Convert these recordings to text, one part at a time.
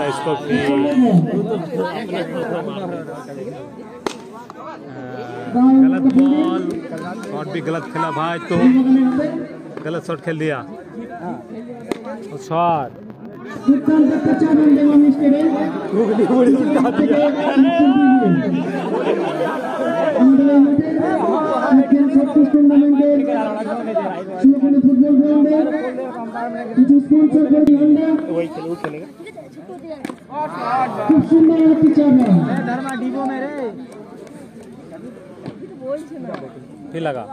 इसको गलत ball, shot भी गलत खेला भाई, तो गलत शॉट खेल दिया। शॉट फिर लगा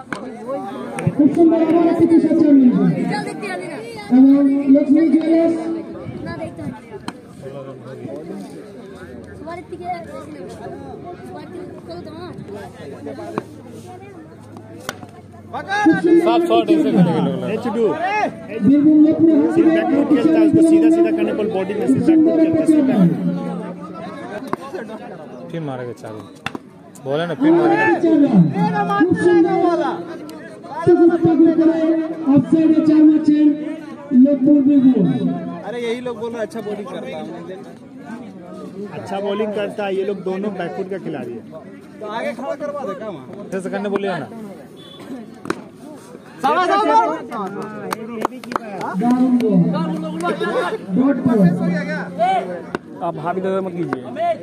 सब शॉट ऐसे खेलेंगे लोग। H2 बैकवर्ड खेलता है, उसको सीधा सीधा करने पर बॉडी में से बैकवर्ड खेलता है। फिर मारेगा चालू, बोले ना फिर मारेगा। अरे यही लोग बोल रहे अच्छा बॉलिंग करता है, अच्छा बॉलिंग करता है। ये लोग दोनों बैकवर्ड का खिलाड़ी है, तो आगे खड़ा करवा दे क्या वहाँ ऐसे करने बोलिए ना। आप हाथ इधर मत कीजिए,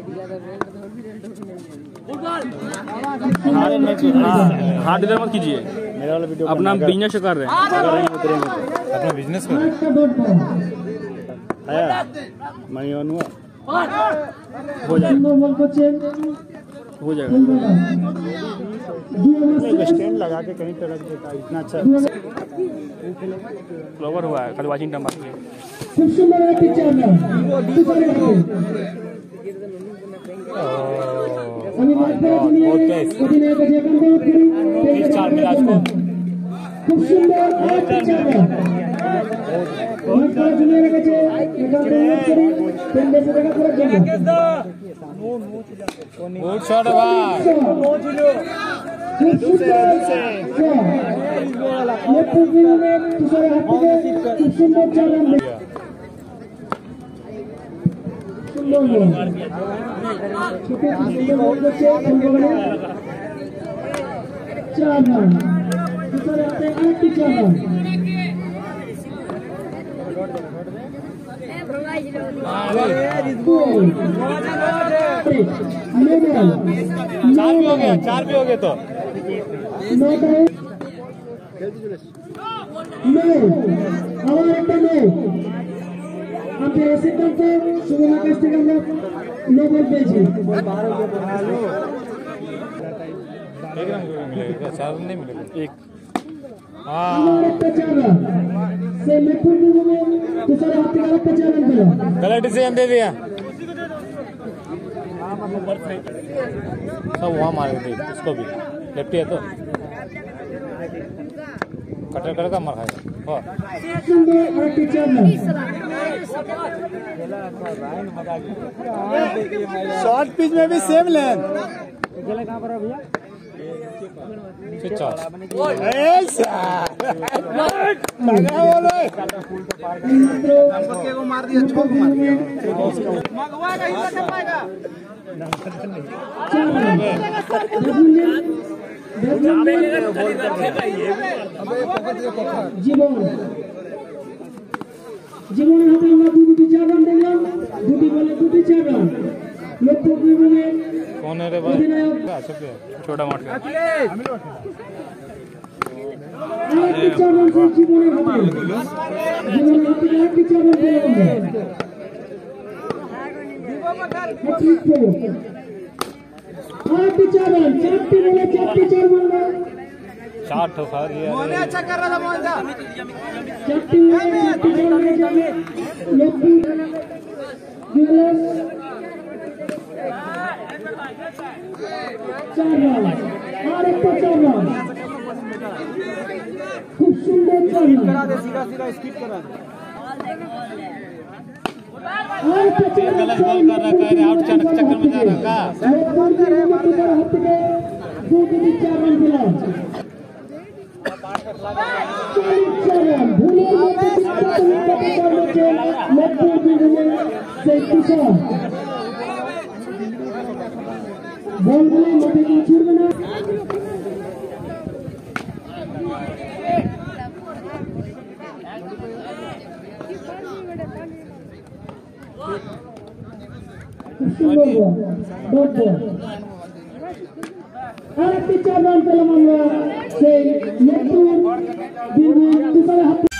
हाथ इधर मत कीजिए। मेरा वाला वीडियो अपना बिजनेस कर रहे हैं, अपना बिजनेस कर रहे हैं। मनी ऑन हुआ, हो जाएगा, हो जाएगा। स्टैंड लगा के कहीं पे रख देता, इतना अच्छा फ्लावर हुआ है। कल वाशिंगटन बात में चार मिला इसको। गुड शॉट भाई, चार भी हो गया, चार भी हो गए तो मिलेगा, चार नहीं मिलेगा एक। गलत डिसीजन दे दिया, सब वहाँ मारे थे उसको भी, लेफ्टी है तो कटर करेगा मार खाएगा। शॉर्ट पिच में भी सेम लेन। मार दिया, छोक मार दिया, मंगवाएगा ही कर पाएगा। জীবনের হাতে আমরা দুটি 4 রান দেখলাম, দুটি বলে দুটি 4 রান। লক্ষ্য বিভাগে कौन है रे भाई? छोटा मार चार ठो खा लिया। अच्छा कर रहा था मोहन दा। খুব সুন্দর करा दे, सीधा सीधा स्किप करा दे। गलत बॉल कर रखा है, आउट चक्कर में जा रखा। স্যার বলগুলো মাঠে কেউ ছুটবে না। আর একটি 4 রান পেলাম আমরা সেই মেট্রোর বীরভূম তুষারের হাতে।